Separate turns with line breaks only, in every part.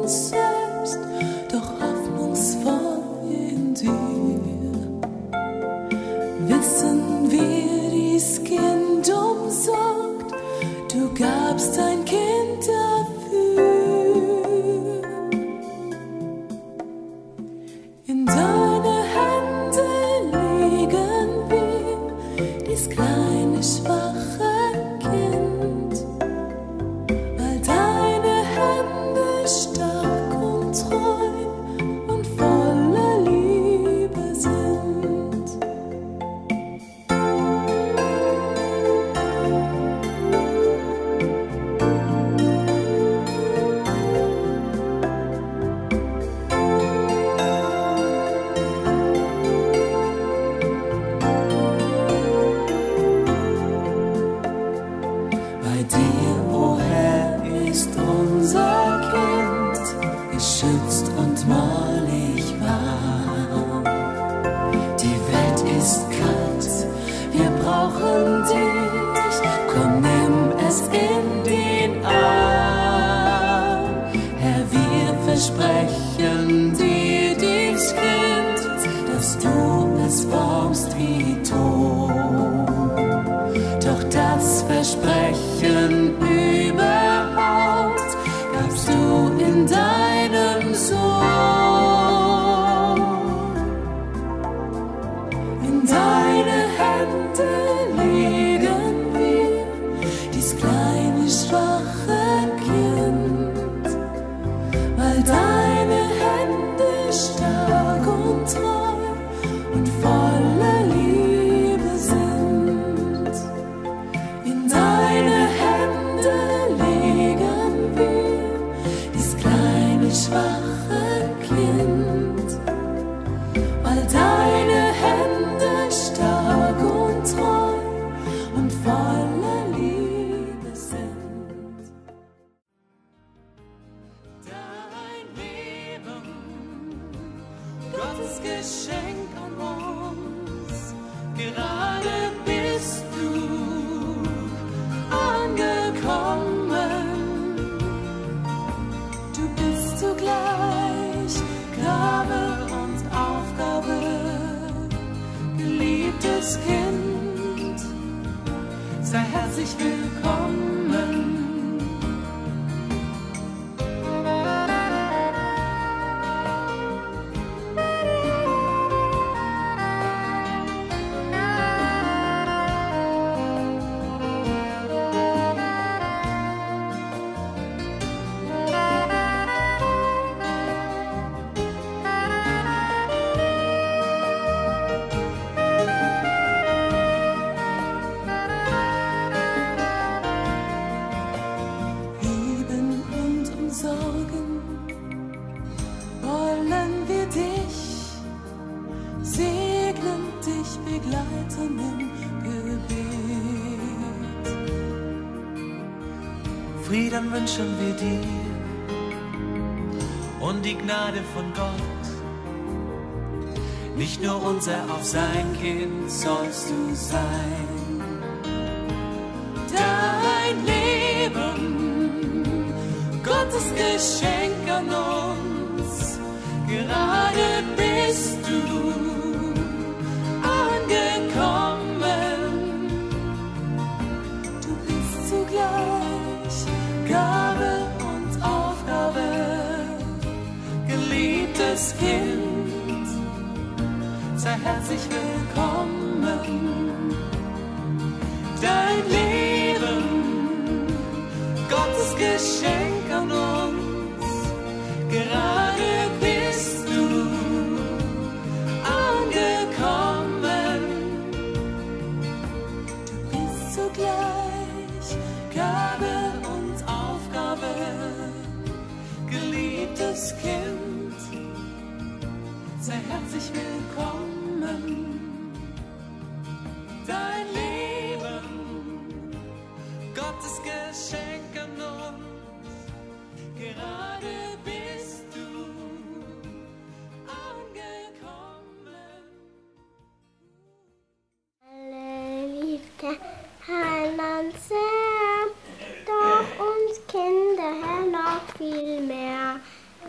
uns selbst, doch hoffnungsvoll in dir. Wissen wir, dies Kind umsorgt, du gabst dein Kind dafür. In deine Hände legen wir dies kleine, schwache Kind, weil deine Hände stark und treu und voller Liebe sind. Bei dir, o Herr, ist unser Kind geschützt und mollig warm. Die Welt ist kalt, wir brauchen dich, komm, nimm es in den Arm. Herr, wir versprechen dir dies Kind, dass du es formst wie Ton. Doch das Versprechen überhaupt gabst du in deinem Sohn. In deine Hände legen wir dies kleine, schwache Kind, weil deine Hände stark und treu und voller Liebe sind. In deine Hände legen wir dies kleine, schwache Kind, weil deine Hände stark und treu und voller Liebe sind. Dein Leben, Gottes Geschenk an uns, gerade bist du angekommen. Du bist zugleich Gabe und Aufgabe, geliebtes Kind, sei herzlich willkommen. Lieben und umsorgen wollen wir dich, segnen dich, begleiten im Gebet.
Frieden wünschen wir dir und die Gnade von Gott. Nicht nur unser, auf sein Kind sollst du sein.
Dein Leben, Gottes Geschenk an uns, gerade bist du angekommen. Du bist zugleich Gabe und Aufgabe, geliebtes Kind, sei herzlich willkommen. Dein Leben, Gottes Geschenk an uns, gerade bist du angekommen. Du bist zugleich Gabe und Aufgabe, geliebtes Kind, sei herzlich willkommen. Dein Leben, Gottes Geschenk an uns, gerade bist du angekommen.
Alle liebte Herrn und sehr, doch uns Kinder, Herr, noch viel mehr.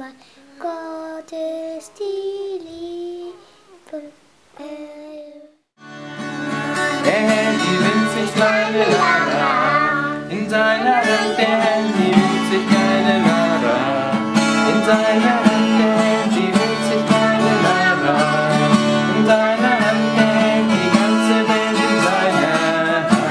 weil Gott ist die Liebe.
Er hält die winzig kleine Lara in seiner Hand, er hält die winzig kleine Lara in seiner Hand, er hält die winzig kleine Lara in seiner Hand, er hält die ganze Welt in seiner Hand.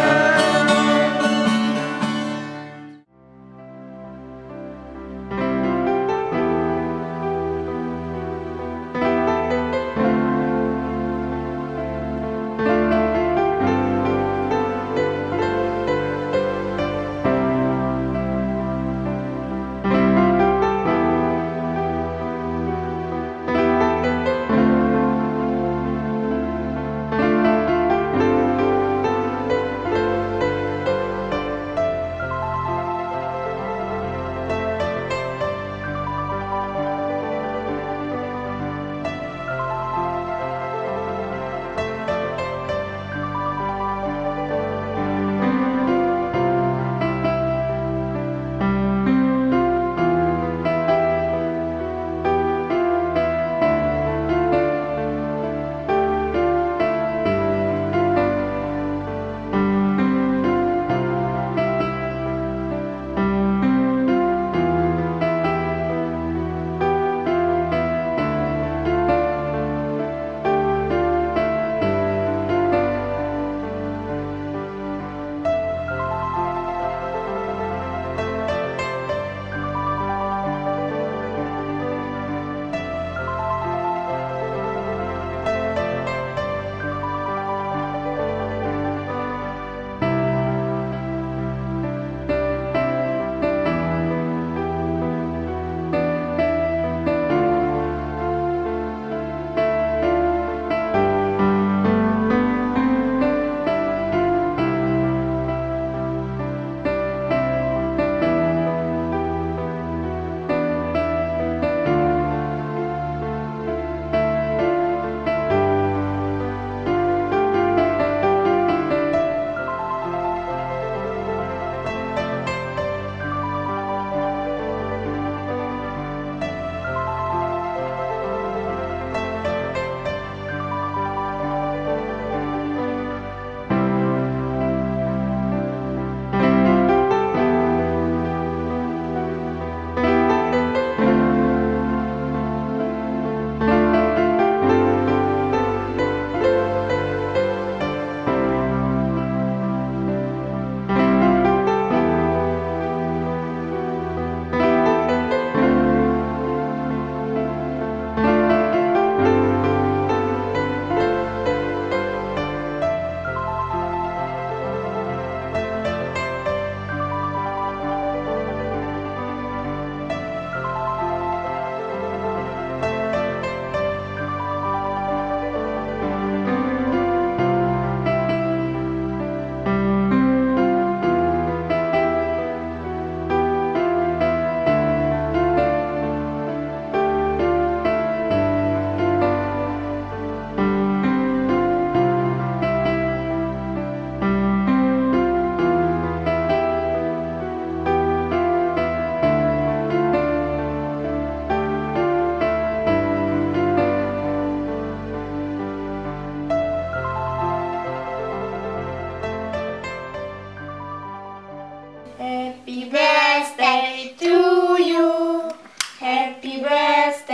Happy birthday to you. Happy birthday.